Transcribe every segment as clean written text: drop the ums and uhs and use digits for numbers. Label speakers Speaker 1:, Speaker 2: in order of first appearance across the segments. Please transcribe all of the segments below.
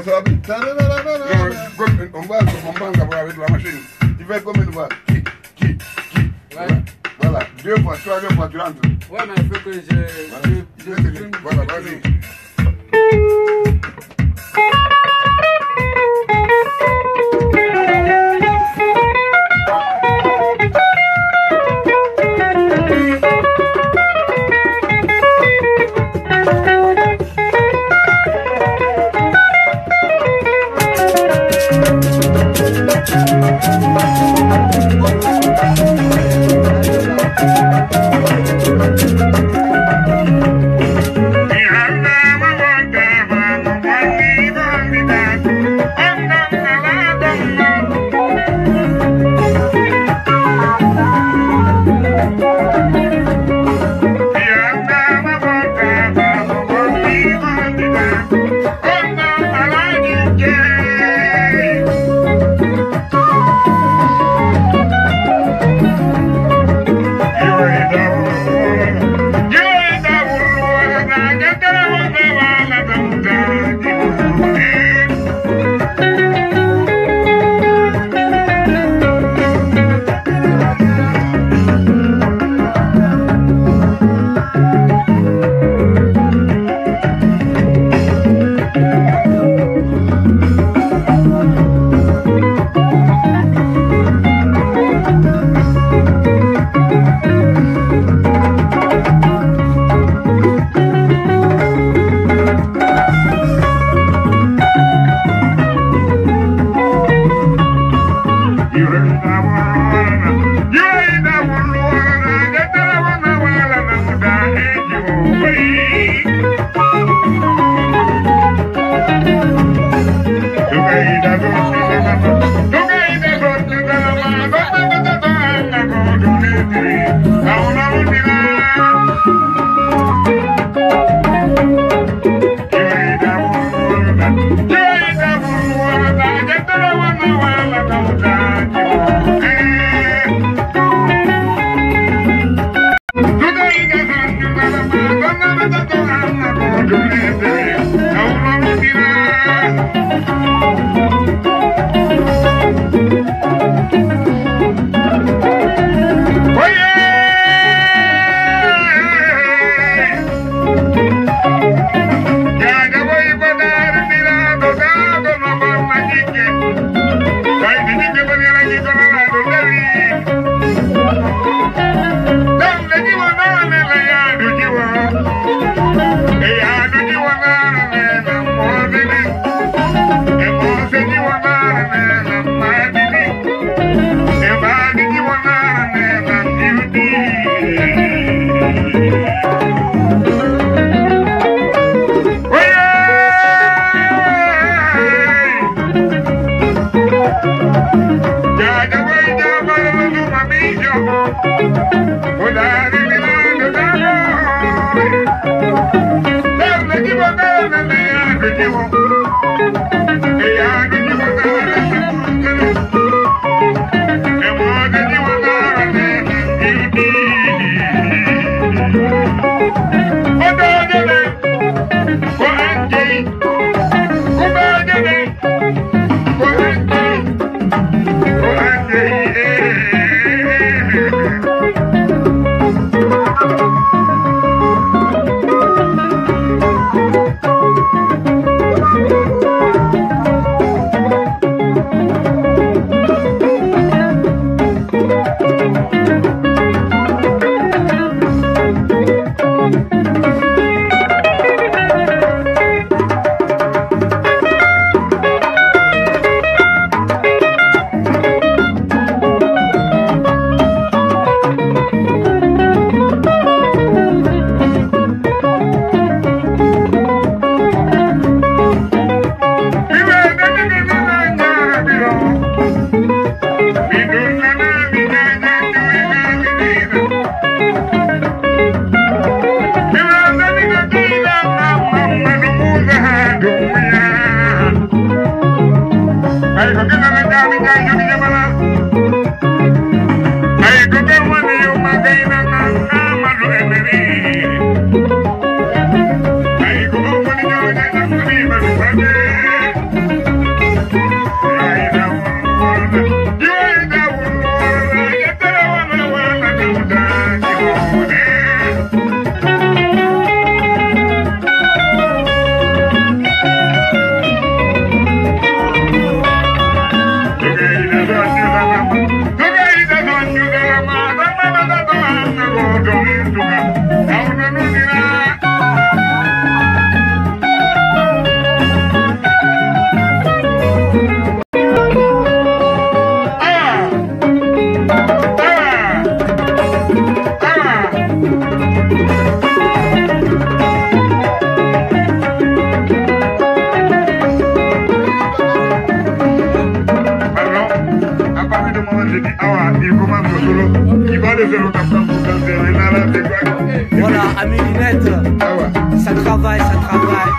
Speaker 1: On va avec la machine. Tu fais combien de fois? Qui? Voilà, 2 fois, 3 fois, tu rentres.
Speaker 2: Ouais, mais il faut que je...
Speaker 1: Voilà, vas-y.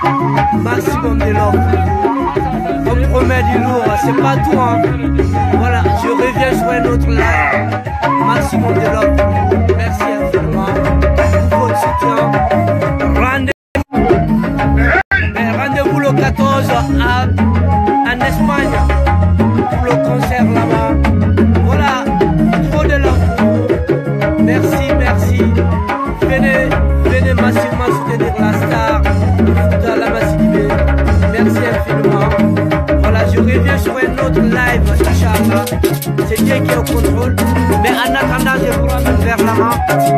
Speaker 3: Maximum de love. On promet du lourd, c'est pas tout, hein. Voilà, je reviens sur un autre live. Maximum de love. Merci infiniment pour votre soutien. Rendez-vous le 14 en Espagne pour le concert là-bas. Voilà, trop de love. Merci, merci. Venez massivement soutenir la star de la Massidibé. Merci infiniment. Voilà, je reviens sur un autre live, Inch'Allah. C'est Dieu qui est au contrôle. Mais en attendant, je vous ramène vers la main.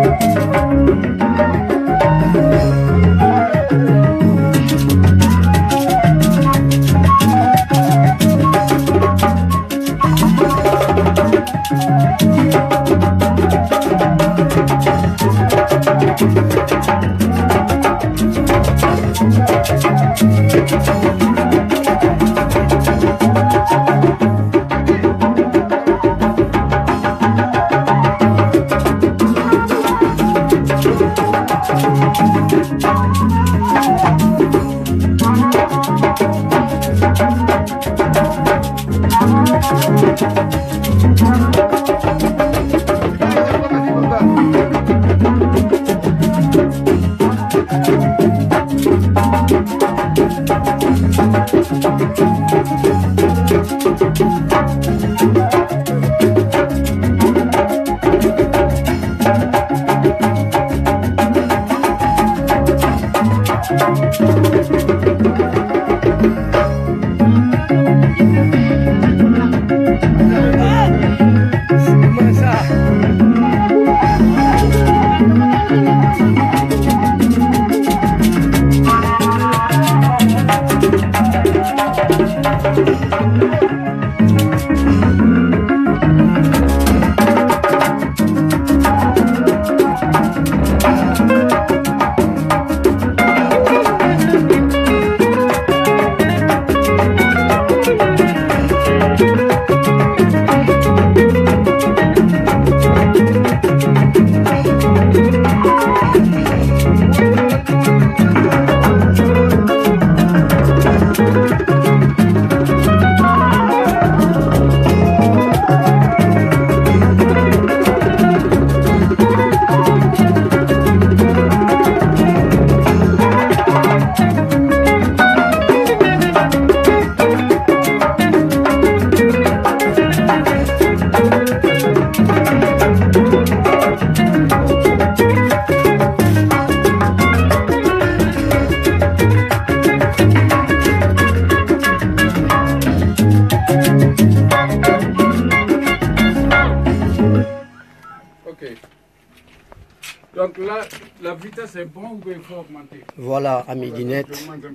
Speaker 2: Donc là, la vitesse est bonne ou il faut augmenter?
Speaker 3: Voilà, amis d'Inet.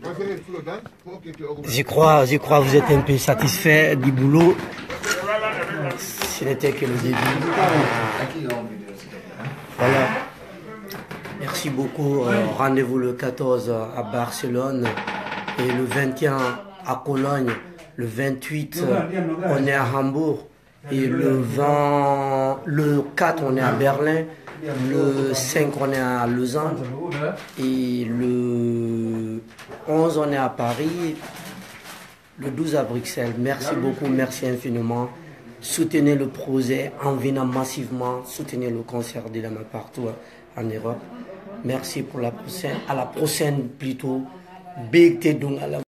Speaker 3: Je crois vous êtes un peu satisfait du boulot. Ce n'était que le début. Voilà. Merci beaucoup. Rendez-vous le 14 à Barcelone et le 21 à Cologne. Le 28, on est à Hambourg. Et le 4, on est à Berlin. Le 5, on est à Lausanne. Et le 11, on est à Paris. Le 12 à Bruxelles. Merci beaucoup, merci infiniment. Soutenez le projet en venant massivement. Soutenez le concert de Lama partout en Europe. Merci pour la prochaine. À la prochaine plutôt. Big Tedung à la